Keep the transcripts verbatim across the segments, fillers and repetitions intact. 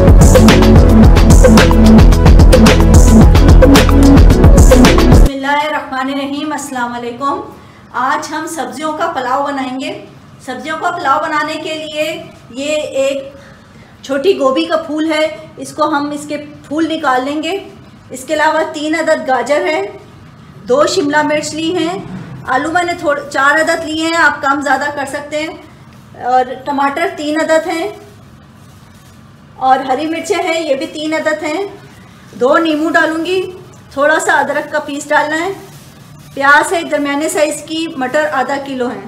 बिस्मिल्लाहिर्रहमानिर्रहीम, अस्सलाम वालेकुम। आज हम सब्जियों का पुलाव बनाएंगे। सब्जियों का पुलाव बनाने के लिए ये एक छोटी गोभी का फूल है, इसको हम इसके फूल निकाल लेंगे। इसके अलावा तीन अदद गाजर है, दो शिमला मिर्च ली हैं, आलू मैंने थोड़े चार अदद लिए हैं, आप कम ज़्यादा कर सकते हैं, और टमाटर तीन अदद हैं, और हरी मिर्चें हैं, ये भी तीन अदद हैं। दो नींबू डालूंगी, थोड़ा सा अदरक का पीस डालना है, प्याज है दरमियाने साइज़ की, मटर आधा किलो है।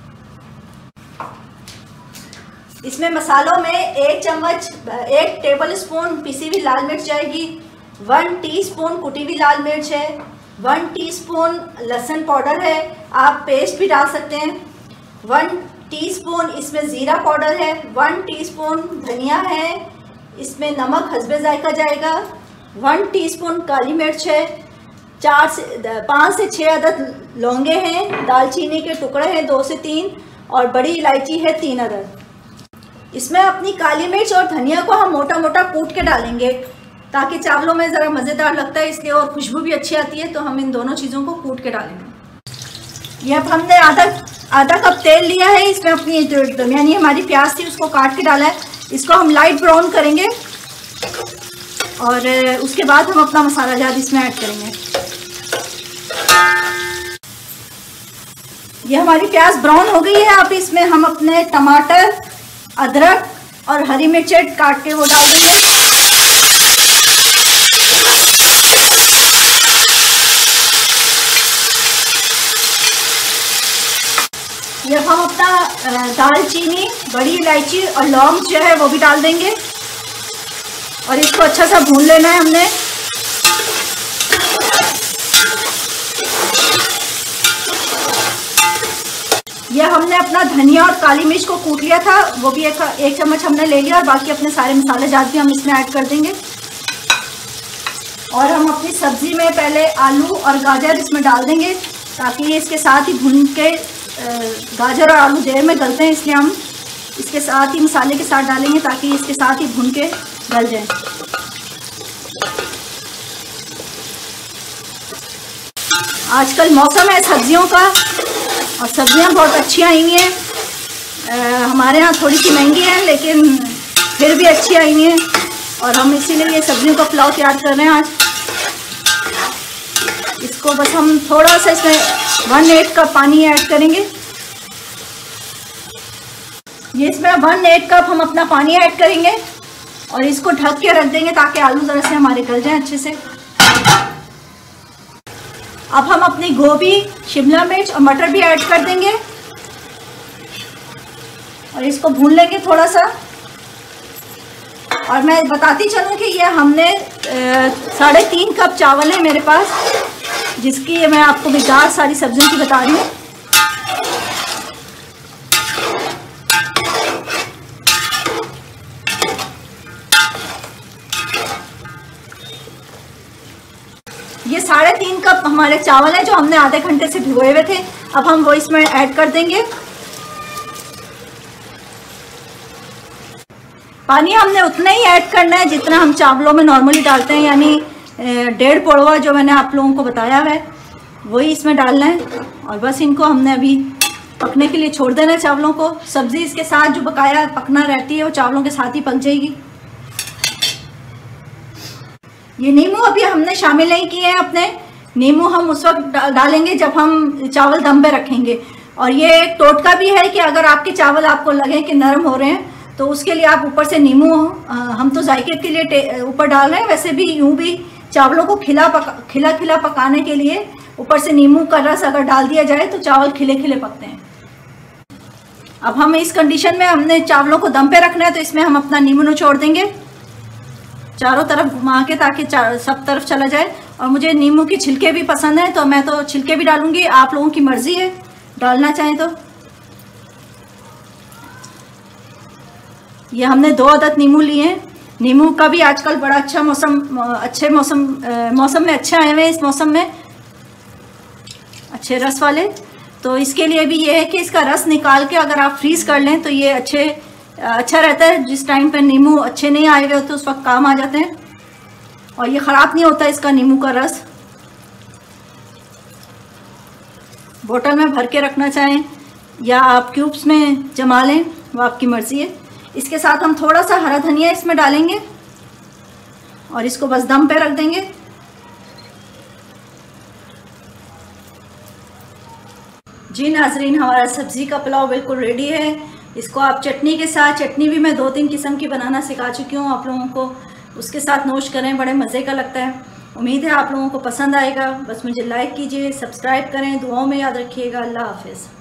इसमें मसालों में एक चम्मच एक टेबल स्पून पिसी हुई लाल मिर्च जाएगी, वन टीस्पून कुटी हुई लाल मिर्च है, वन टीस्पून लहसुन पाउडर है, आप पेस्ट भी डाल सकते हैं, वन टीस्पून इसमें ज़ीरा पाउडर है, वन टीस्पून धनिया है, इसमें नमक हस्बे जायका जाएगा, वन टीस्पून काली मिर्च है, चार से पाँच से छः अदद लौंगे हैं, दालचीनी के टुकड़े हैं दो से तीन, और बड़ी इलायची है तीन अदद। इसमें अपनी काली मिर्च और धनिया को हम मोटा मोटा कूट के डालेंगे ताकि चावलों में ज़रा मज़ेदार लगता है, इसलिए और खुशबू भी अच्छी आती है, तो हम इन दोनों चीज़ों को कूट के डालेंगे। ये अब हमने आधा आधा कप तेल लिया है, इसमें अपनी जो दरमियानी हमारी प्याज थी उसको काट के डाला है, इसको हम लाइट ब्राउन करेंगे और उसके बाद हम अपना मसाला जाद इसमें ऐड करेंगे। ये हमारी प्याज ब्राउन हो गई है, अब इसमें हम अपने टमाटर, अदरक और हरी मिर्चें काट के वो डाल देंगे। ये हम अपना दालचीनी, बड़ी इलायची और लौंग जो है वो भी डाल देंगे और इसको अच्छा सा भून लेना है हमने। यह हमने अपना धनिया और काली मिर्च को कूट लिया था, वो भी एक एक चम्मच हमने ले लिया, और बाकी अपने सारे मसाले जात भी हम इसमें ऐड कर देंगे। और हम अपनी सब्जी में पहले आलू और गाजर इसमें डाल देंगे ताकि ये इसके साथ ही भून के, गाजर और आलू देर में गलते हैं, इसलिए हम इसके साथ ही मसाले के साथ डालेंगे ताकि इसके साथ ही भून के गल जाए। आजकल मौसम है सब्जियों का और सब्जियां बहुत अच्छी आई हुई हैं। हमारे यहाँ थोड़ी सी महंगी हैं लेकिन फिर भी अच्छी आई हुई हैं, और हम इसीलिए ये सब्जियों का पुलाव तैयार कर रहे हैं आज। इसको बस हम थोड़ा सा इसमें वन एट कप पानी ऐड करेंगे। ये इसमें वन एट कप हम अपना पानी ऐड करेंगे और इसको ढक के रख देंगे ताकि आलू ज़रा से हमारे गल जाएं अच्छे से। अब हम अपनी गोभी, शिमला मिर्च और मटर भी ऐड कर देंगे और इसको भून लेंगे थोड़ा सा। और मैं बताती चलूँ कि ये हमने साढ़े तीन कप चावल है मेरे पास, जिसकी मैं आपको मिक़दार सारी सब्जियों की बता रही हूँ। ये साढ़े तीन कप हमारे चावल हैं जो हमने आधे घंटे से भिगोए हुए थे, अब हम वो इसमें ऐड कर देंगे। पानी हमने उतना ही ऐड करना है जितना हम चावलों में नॉर्मली डालते हैं, यानी डेढ़ पौवा जो मैंने आप लोगों को बताया है वही इसमें डालना है, और बस इनको हमने अभी पकने के लिए छोड़ देना है चावलों को। सब्ज़ी इसके साथ जो बकाया पकना रहती है वो चावलों के साथ ही पक जाएगी। ये नींबू अभी हमने शामिल नहीं किए हैं अपने, नींबू हम उस वक्त डालेंगे जब हम चावल दम पे रखेंगे। और ये एक टोटका भी है कि अगर आपके चावल आपको लगे कि नरम हो रहे हैं तो उसके लिए आप ऊपर से नींबू, हम तो जायके के लिए ऊपर डाल रहे हैं, वैसे भी यूँ भी चावलों को खिला पका खिला खिला पकाने के लिए ऊपर से नींबू का रस अगर डाल दिया जाए तो चावल खिले खिले पकते हैं। अब हम इस कंडीशन में हमने चावलों को दम पे रखना है, तो इसमें हम अपना नींबू निचोड़ देंगे चारों तरफ घुमा के ताकि सब तरफ चला जाए। और मुझे नींबू की छिलके भी पसंद है तो मैं तो छिलके भी डालूंगी, आप लोगों की मर्जी है डालना चाहें तो। ये हमने दो अदद नींबू लिए हैं। नींबू का भी आजकल बड़ा अच्छा मौसम, अच्छे मौसम मौसम में अच्छे आए हुए हैं, इस मौसम में अच्छे रस वाले। तो इसके लिए भी ये है कि इसका रस निकाल के अगर आप फ्रीज़ कर लें तो ये अच्छे अच्छा रहता है। जिस टाइम पे नींबू अच्छे नहीं आए हुए होते उस वक्त काम आ जाते हैं, और ये ख़राब नहीं होता इसका नींबू का रस। बोतल में भर के रखना चाहें या आप क्यूब्स में जमा लें, वो आपकी मर्ज़ी है। इसके साथ हम थोड़ा सा हरा धनिया इसमें डालेंगे और इसको बस दम पे रख देंगे। जी नाजरीन, हमारा सब्ज़ी का पुलाव बिल्कुल रेडी है। इसको आप चटनी के साथ, चटनी भी मैं दो तीन किस्म की बनाना सिखा चुकी हूँ आप लोगों को, उसके साथ नोश करें, बड़े मज़े का लगता है। उम्मीद है आप लोगों को पसंद आएगा। बस मुझे लाइक कीजिए, सब्सक्राइब करें, दुआओं में याद रखिएगा। अल्लाह हाफिज़।